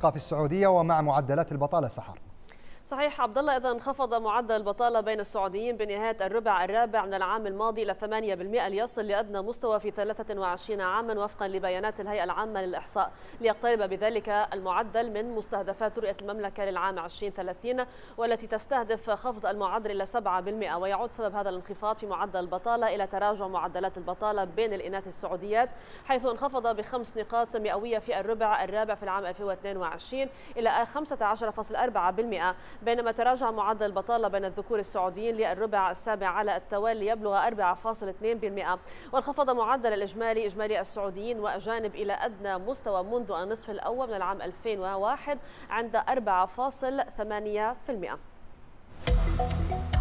تبقى في السعودية ومع معدلات البطالة سحر. صحيح عبد الله، إذا انخفض معدل البطالة بين السعوديين بنهاية الربع الرابع من العام الماضي إلى 8%، ليصل لأدنى مستوى في 23 عاما وفقا لبيانات الهيئة العامة للإحصاء، ليقترب بذلك المعدل من مستهدفات رؤية المملكة للعام 2030 والتي تستهدف خفض المعدل إلى 7%. ويعود سبب هذا الانخفاض في معدل البطالة إلى تراجع معدلات البطالة بين الإناث السعوديات، حيث انخفض ب5 نقاط مئوية في الربع الرابع في العام 2022 إلى 15.4%، بينما تراجع معدل البطالة بين الذكور السعوديين للربع السابع على التوالي ليبلغ 4.2%. وانخفض معدل إجمالي السعوديين وأجانب إلى أدنى مستوى منذ النصف الأول من العام 2001 عند 4.8%.